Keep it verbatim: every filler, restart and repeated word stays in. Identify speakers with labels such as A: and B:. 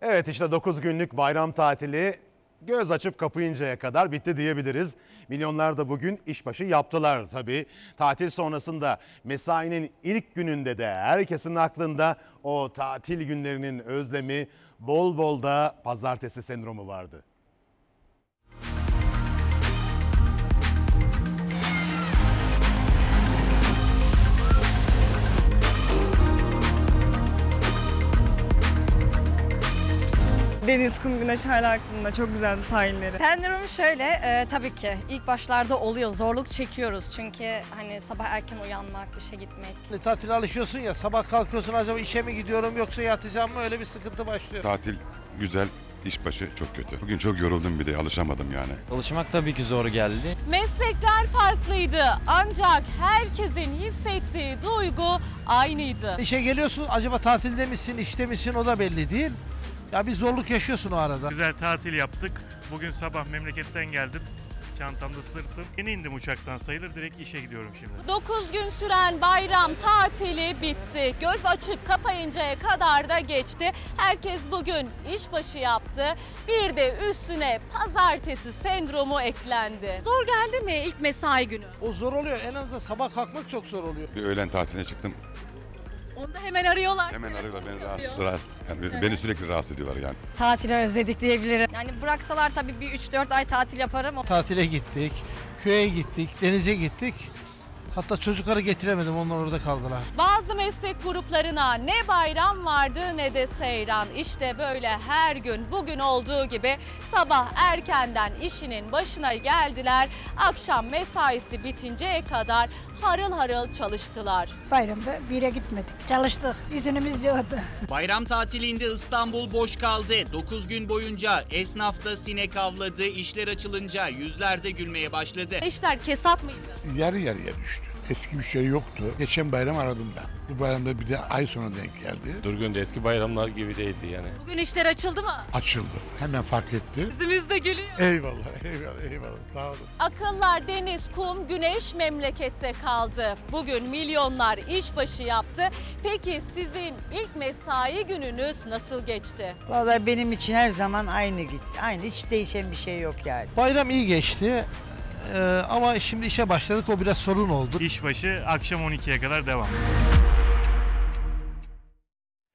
A: Evet, işte dokuz günlük bayram tatili göz açıp kapayıncaya kadar bitti diyebiliriz. Milyonlar da bugün işbaşı yaptılar tabii. Tatil sonrasında mesainin ilk gününde de herkesin aklında o tatil günlerinin özlemi, bol bol da pazartesi sendromu vardı.
B: Deniz, kum, güneş hala aklımda. Çok güzeldi sahilleri.
C: Sendrom şöyle, e, tabii ki ilk başlarda oluyor, zorluk çekiyoruz çünkü hani sabah erken uyanmak, işe gitmek.
D: Hani tatile alışıyorsun ya, sabah kalkıyorsun, acaba işe mi gidiyorum yoksa yatacağım mı, öyle bir sıkıntı başlıyor.
E: Tatil güzel, işbaşı çok kötü. Bugün çok yoruldum, bir de alışamadım yani.
F: Alışmak tabii ki zor geldi.
G: Meslekler farklıydı ancak herkesin hissettiği duygu aynıydı.
D: İşe geliyorsun, acaba tatilde misin, işte misin, o da belli değil. Ya bir zorluk yaşıyorsun o arada.
H: Güzel tatil yaptık. Bugün sabah memleketten geldim. Çantamda sırtım. Yeni indim uçaktan sayılır. Direkt işe gidiyorum şimdi.
G: dokuz gün süren bayram tatili bitti. Göz açıp kapayıncaya kadar da geçti. Herkes bugün işbaşı yaptı. Bir de üstüne pazartesi sendromu eklendi. Zor geldi mi ilk mesai günü?
D: O zor oluyor. En azından sabah kalkmak çok zor oluyor.
E: Bir öğlen tatiline çıktım.
G: Onu da hemen arıyorlar.
E: Hemen arıyorlar beni rahatsız, rahatsız. Yani beni sürekli rahatsız ediyorlar yani.
C: Tatili özledik diyebilirim. Yani bıraksalar tabii bir üç dört ay tatil yaparım.
D: Tatile gittik, köye gittik, denize gittik. Hatta çocukları getiremedim, onlar orada kaldılar.
G: Bazı meslek gruplarına ne bayram vardı ne de seyran. İşte böyle her gün bugün olduğu gibi sabah erkenden işinin başına geldiler. Akşam mesaisi bitinceye kadar harıl harıl çalıştılar.
I: Bayramda bir yere gitmedik. Çalıştık. İznimiz yoktu.
J: Bayram tatilinde İstanbul boş kaldı. dokuz gün boyunca esnafta sinek avladı. İşler açılınca yüzler de gülmeye başladı.
G: İşler kesat mıydı?
K: Yarı yarıya düştü. Eski müşteri yoktu. Geçen bayram aradım ben. Bu bayramda bir de ay sonra denk geldi.
L: Durgun da eski bayramlar gibi değildi yani.
G: Bugün işler açıldı mı?
K: Açıldı. Hemen fark etti.
G: Yüzümüz de gülüyor.
K: Eyvallah, eyvallah, eyvallah. Sağ olun.
G: Akıllar deniz, kum, güneş memlekette kaldı. Bugün milyonlar işbaşı yaptı. Peki sizin ilk mesai gününüz nasıl geçti?
M: Vallahi benim için her zaman aynı git. Aynı, hiç değişen bir şey yok yani.
D: Bayram iyi geçti. Ee, ama şimdi işe başladık, o biraz sorun oldu.
H: İşbaşı akşam on ikiye kadar devam.